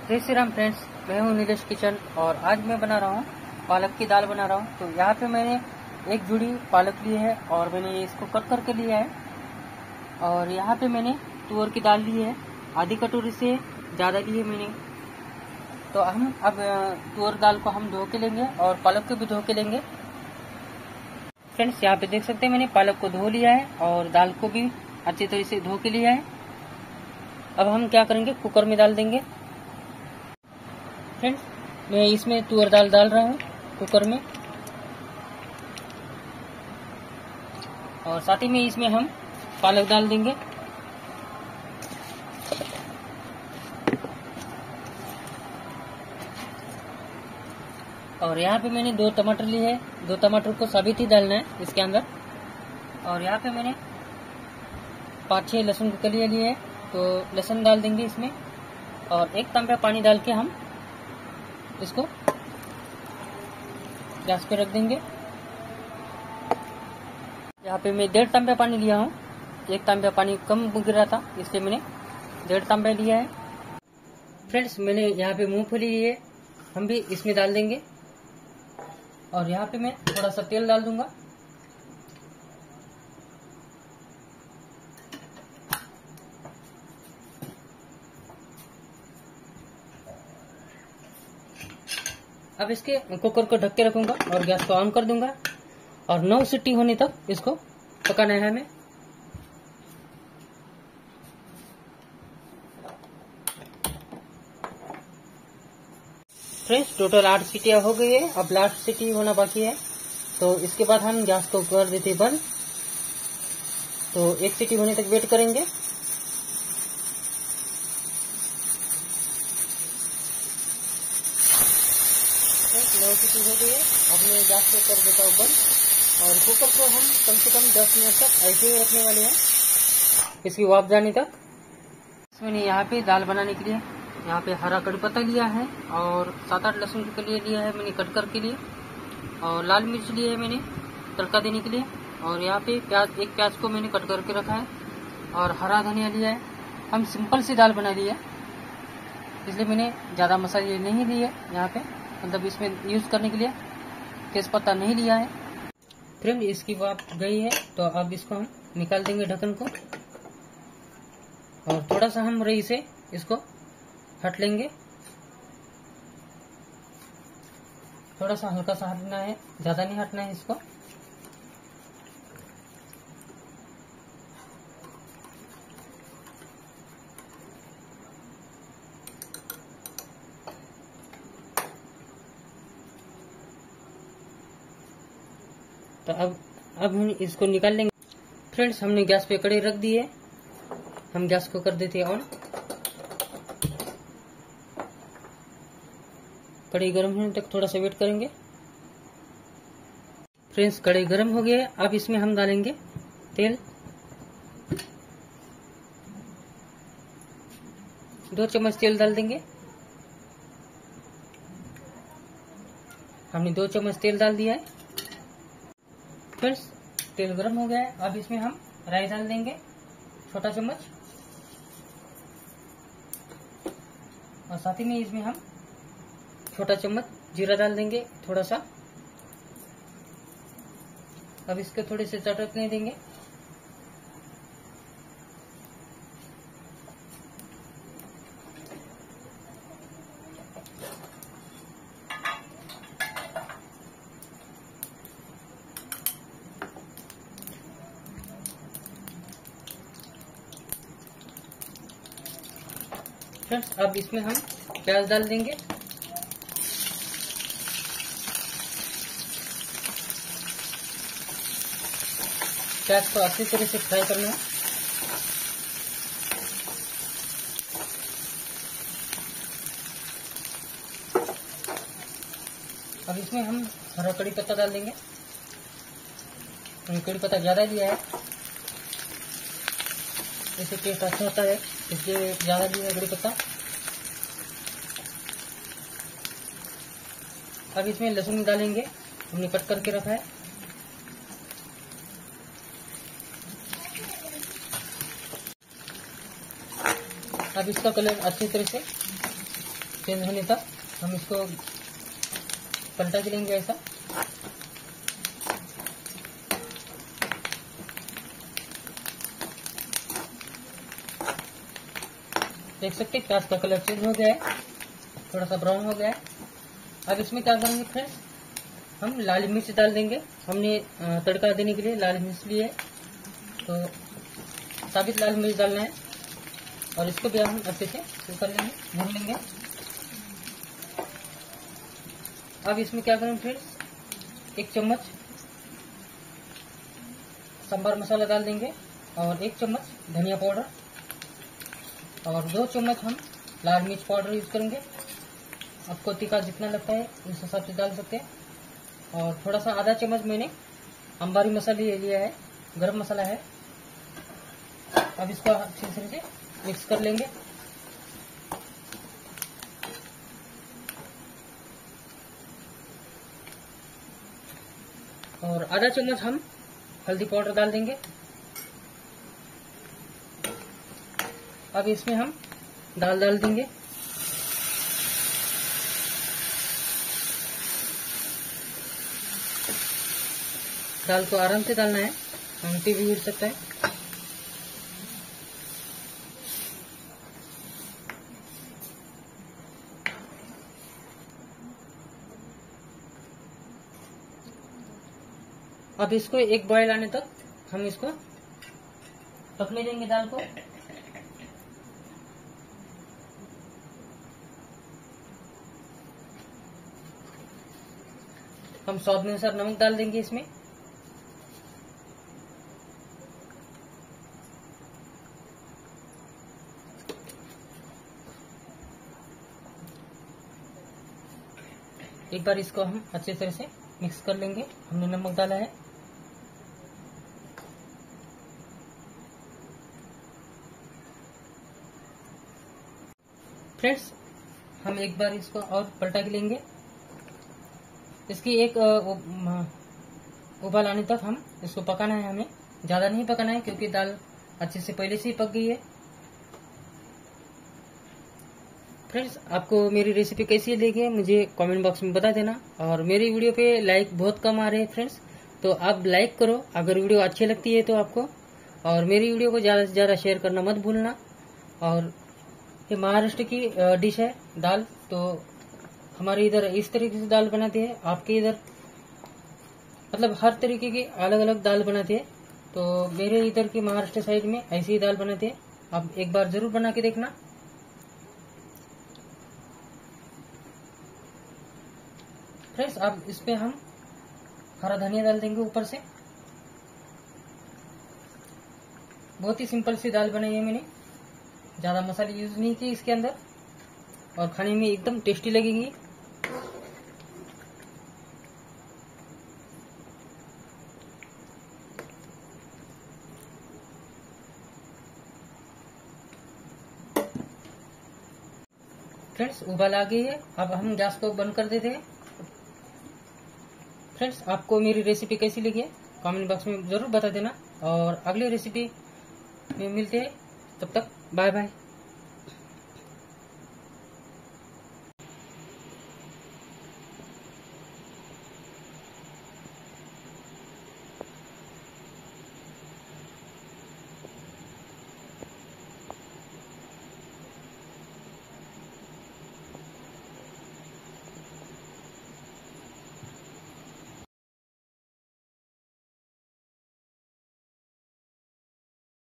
जय श्री राम फ्रेंड्स, मैं हूं नीलेश किचन और आज मैं बना रहा हूं पालक की दाल बना रहा हूं। तो यहाँ पे मैंने एक जुड़ी पालक ली है और मैंने इसको कट करके लिया है। और यहाँ पे मैंने तुअर की दाल ली है, आधी कटोरी से ज़्यादा ली है मैंने। तो हम अब तुअर दाल को हम धो के लेंगे और पालक को भी धो के लेंगे। फ्रेंड्स, यहाँ पे देख सकते हैं मैंने पालक को धो लिया है और दाल को भी अच्छी तरह से धो के लिया है। अब हम क्या करेंगे, कुकर में डाल देंगे। फ्रेंड्स, मैं इसमें तुअर दाल डाल रहा हूँ कुकर में, और साथ ही में इसमें हम पालक डाल देंगे। और यहाँ पे मैंने 2 टमाटर लिए हैं, 2 टमाटर को साबित ही डालना है इसके अंदर। और यहाँ पे मैंने 5-6 लहसुन की कलियाँ लिए हैं, तो लहसुन डाल देंगे इसमें। और 1 तांबा पानी डाल के हम इसको गैस पे रख देंगे। यहाँ पे मैं 1.5 तांबा पानी लिया हूँ, 1 तांबा पानी कम गिर रहा था इसलिए मैंने 1.5 तांबा लिया है। फ्रेंड्स, मैंने यहाँ पे मूंगफली ली है, हम भी इसमें डाल देंगे। और यहाँ पे मैं थोड़ा सा तेल डाल दूंगा। अब इसके कुकर को ढक के रखूंगा और गैस को ऑन कर दूंगा और 9 सीटी होने तक इसको पकाना है हमें। फ्रेंड्स, टोटल 8 सीटियां हो गई है, अब लास्ट सीटी होना बाकी है। तो इसके बाद हम गैस को कर देते बंद। तो 1 सीटी होने तक वेट करेंगे। 9 सीटी हो गई है, अब मैं गैस को कर देता हूँ बंद। और कुकर को हम कम से कम 10 मिनट तक ऐसे ही रखने वाले हैं, इसकी वाफ जाने तक। मैंने यहाँ पे दाल बनाने के लिए यहाँ पे हरा कड़ी पत्ता लिया है और 7-8 लहसुन के लिए लिया है मैंने कट करके लिए। और लाल मिर्च लिए है मैंने तड़का देने के लिए। और यहाँ पे एक प्याज को मैंने कट करके रखा है और हरा धनिया लिया है। हम सिंपल सी दाल बना ली है, इसलिए मैंने ज़्यादा मसाले नहीं लिए यहाँ पे, मतलब इसमें यूज करने के लिए तेज पत्ता नहीं लिया है। फ्रेंड, इसकी वाफ गई है, तो अब इसको हम निकाल देंगे ढक्कन को। और थोड़ा सा हम रही से इसको हट लेंगे, थोड़ा सा हल्का सा हटना है, ज्यादा नहीं हटना है इसको। तो अब हम इसको निकाल लेंगे। फ्रेंड्स, हमने गैस पे कढ़ाई रख दी है, हम गैस को कर देते हैं ऑन। कढ़ाई गर्म होने तक थोड़ा सा वेट करेंगे। फ्रेंड्स, कढ़ाई गर्म हो गया है, अब इसमें हम डालेंगे तेल। 2 चम्मच तेल डाल देंगे। हमने 2 चम्मच तेल डाल दिया है। फ्रेंड्स, तेल गर्म हो गया है, अब इसमें हम राई डाल देंगे, छोटा चम्मच। और साथ ही में इसमें हम छोटा चम्मच जीरा डाल देंगे थोड़ा सा। अब इसके थोड़े से चटकने देंगे। फ्रेंड्स, अब इसमें हम प्याज डाल देंगे। प्याज को अच्छी तरह से फ्राई करना है। अब इसमें हम हरा कड़ी पत्ता डाल देंगे। कड़ी पत्ता ज्यादा लिया है, इससे टेस्ट अच्छा होता है, इसलिए ज्यादा लिया है कड़ी पत्ता। अब इसमें लहसुन डालेंगे, हमने कट करके रखा है। अब इसका कलर अच्छी तरह से चेंज होने तक हम इसको पलटा के लेंगे ऐसा। देख सकते हैं प्याज का कलर चेंज हो गया है, थोड़ा सा ब्राउन हो गया है। अब इसमें क्या करेंगे फ्रेंड्स, हम लाल मिर्च डाल देंगे। हमने तड़का देने के लिए लाल मिर्च ली है, तो साबित लाल मिर्च डालना है और इसको भी हम अच्छे से कर लेंगे, भून लेंगे। अब इसमें क्या करेंगे फ्रेंड्स, 1 चम्मच सांभर मसाला डाल देंगे और 1 चम्मच धनिया पाउडर और 2 चम्मच हम लाल मिर्च पाउडर यूज करेंगे। आपको तीखा जितना लगता है उस हिसाब से डाल सकते हैं। और थोड़ा सा आधा चम्मच मैंने अंबारी मसाला लिया है, गरम मसाला है। अब इसको अच्छी तरह से मिक्स कर लेंगे। और आधा चम्मच हम हल्दी पाउडर डाल देंगे। अब इसमें हम दाल डाल देंगे। दाल को आराम से डालना है, आंटी भी गिर सकता है। अब इसको एक बॉयल आने तक हम इसको पकने देंगे दाल को। हम स्वाद अनुसार नमक डाल देंगे इसमें। एक बार इसको हम अच्छे तरह से मिक्स कर लेंगे। हमने नमक डाला है। फ्रेंड्स, हम एक बार इसको और पलटा के लेंगे। इसकी एक उबाल आने तक हम इसको पकाना है। हमें ज्यादा नहीं पकाना है क्योंकि दाल अच्छे से पहले से ही पक गई है। फ्रेंड्स, आपको मेरी रेसिपी कैसी लगी है मुझे कमेंट बॉक्स में बता देना। और मेरी वीडियो पे लाइक बहुत कम आ रहे हैं फ्रेंड्स, तो आप लाइक करो अगर वीडियो अच्छी लगती है तो आपको। और मेरी वीडियो को ज्यादा से ज्यादा शेयर करना मत भूलना। और ये महाराष्ट्र की डिश है दाल, तो हमारे इधर इस तरीके से दाल बनाते हैं। आपके इधर मतलब हर तरीके की अलग अलग दाल बनाते हैं, तो मेरे इधर की महाराष्ट्र साइड में ऐसी ही दाल बनाते हैं। आप एक बार जरूर बना के देखना। फ्रेंड्स, अब इस पे हम हरा धनिया डाल देंगे ऊपर से। बहुत ही सिंपल सी दाल बनाई है मैंने, ज्यादा मसाले यूज नहीं किए इसके अंदर, और खाने में एकदम टेस्टी लगेगी। फ्रेंड्स, उबाल आ गई है। अब हम गैस को बंद कर देते हैं। फ्रेंड्स, आपको मेरी रेसिपी कैसी लगी है कमेंट बॉक्स में जरूर बता देना। और अगली रेसिपी में मिलते हैं, तब तक बाय बाय।